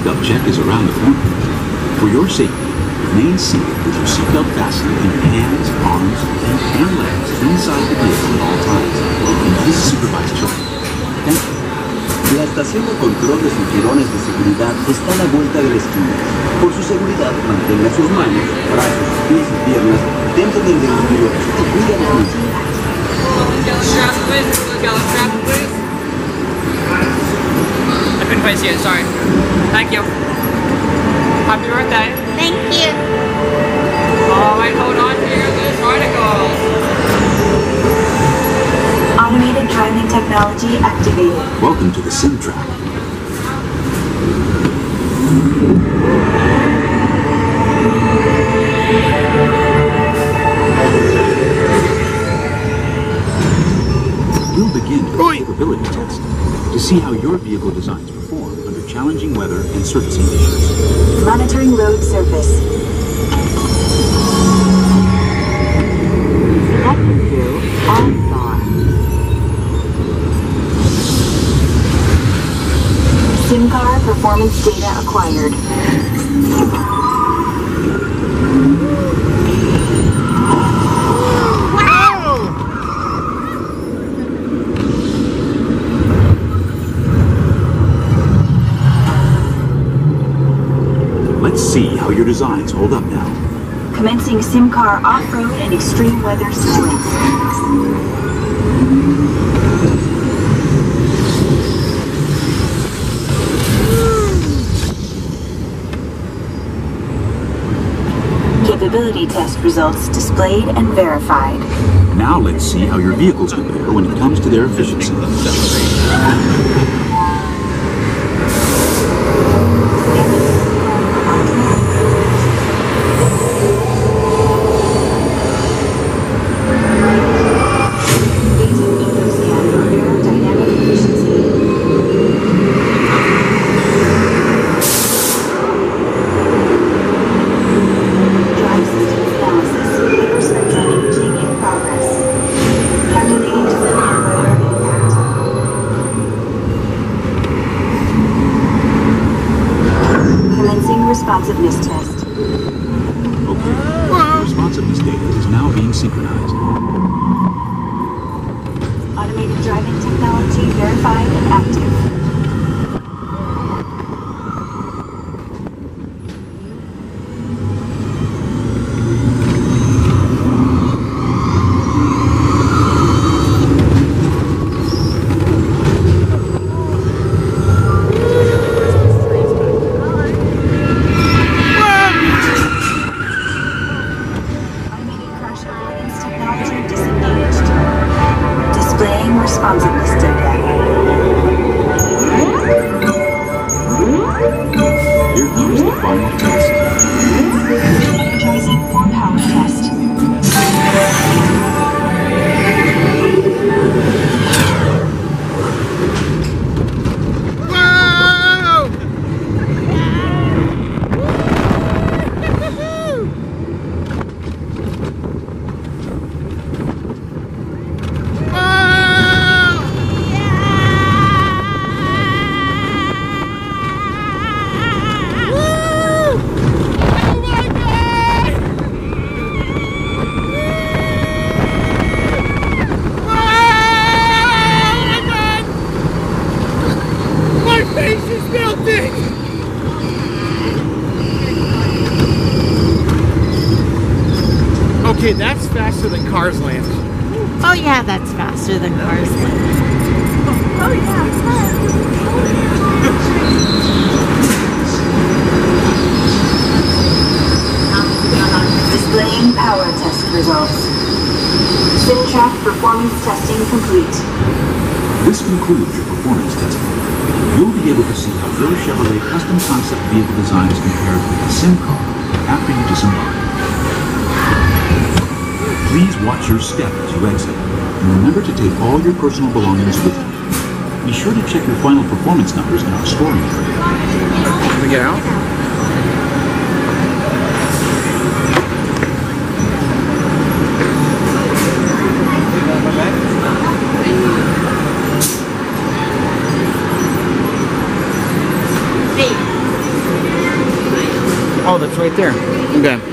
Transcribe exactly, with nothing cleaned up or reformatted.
seatbelt check is around the corner. For your safety, remain seated with your seatbelt fastened in your hands, arms, feet, and legs inside the vehicle at all times. And please supervise children. Thank you. La estación de control de cinturones de seguridad está a la vuelta de la esquina. Por su seguridad, mantenga sus manos, brazos, pies y piernas dentro del vehículo y cuida los mismos. I couldn't quite see it, sorry. Thank you. Happy birthday. Thank you. Alright, hold on here, this article. Automated driving technology activated. Welcome to the Sim Track. We'll begin with a capability test to see how your vehicle designs perform under challenging weather and surfacing issues. Monitoring road surface. Connecting to OnStar. SimCar performance data acquired. Let's see how your designs hold up now. Commencing SimCar off-road and extreme weather situations. Capability test results displayed and verified. Now let's see how your vehicles compare when it comes to their efficiency. Responsiveness test. Okay. Responsiveness data is now being synchronized. Automated driving technology verified and active. Responsiveness data. Here comes the final test. Energizing for power test. Okay, that's faster than Cars Land. Oh yeah, that's faster than Cars Land. Oh yeah. Displaying power test results. SimTrack performance testing complete. This concludes your performance testing. You'll be able to see how your Chevrolet custom concept vehicle design is compared with the SimCar after you disembark. Please watch your step as you exit, and remember to take all your personal belongings with you. Be sure to check your final performance numbers in our storing area. Can we get out? Hey, Oh, that's right there. Okay.